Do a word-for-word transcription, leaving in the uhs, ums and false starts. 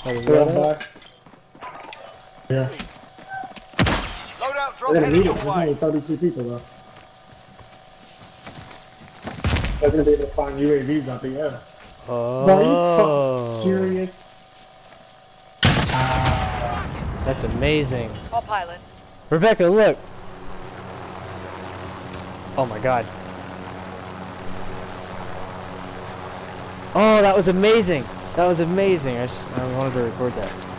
Oh, is They're that on it? back. Yeah. Loadout drop They're gonna headed need it. your There's way. only thirty-two people though. They're gonna be able to find U A Vs at the end. Oh. No, are you fucking serious? That's amazing. All pilot. Rebecca, look. Oh my god. Oh, that was amazing. That was amazing. I, just, I wanted to record that.